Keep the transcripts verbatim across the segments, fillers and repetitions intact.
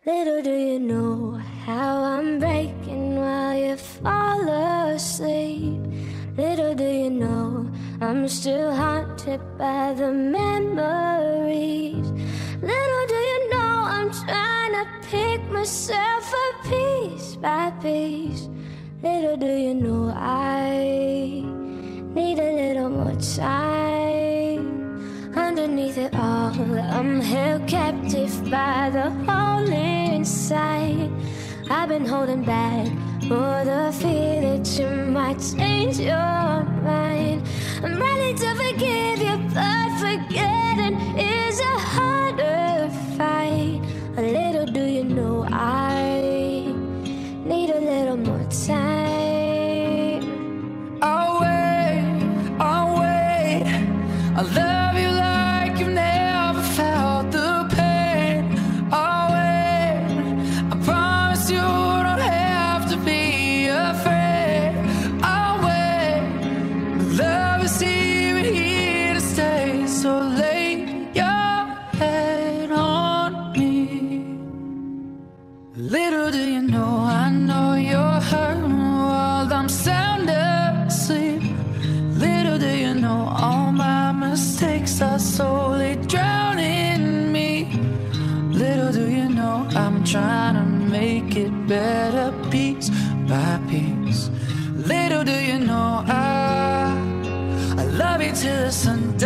Little do you know how I'm breaking while you fall asleep. Little do you know I'm still haunted by the memories. Little do you know I'm trying to pick myself up piece by piece. Little do you know I need a little more time. Underneath it all, I'm held captive by the hole inside. I've been holding back for the fear that you might change your mind. I'm ready to forgive you, but forgetting is a harder fight. A little do you know I need a little more time. I'll wait, I'll wait. I love you like you've never felt the pain. I'll wait. I promise you don't have to be afraid. I'll wait. Love is even here to stay. So lay your head on me. Little do you know, I know you're hurting while I'm sound asleep. Little do you know, all my mistakes are slowly drowning me. Little do you know, I'm trying to make it better piece by piece. Little do you know, I, I love you till the sun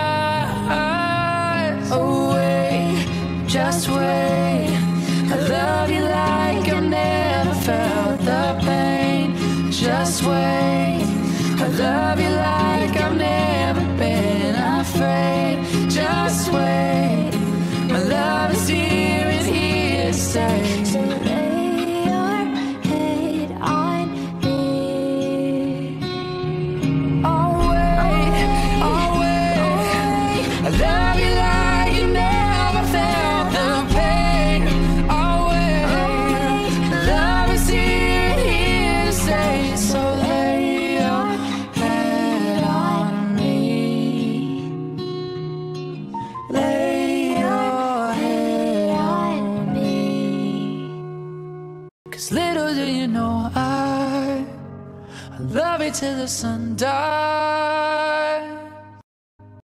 dies. Oh wait, just wait. I love you like I've never felt the pain. Just wait. I love you like I've never been afraid. Just wait. My love is here and here to stay. So lay your head on me. I'll wait, I'll wait. I love you like you never felt the pain. I'll wait. Love is here and here to stay. So lay your head on me. Lay your head on me. 'Cause little do you know I, I love you till the sun dies.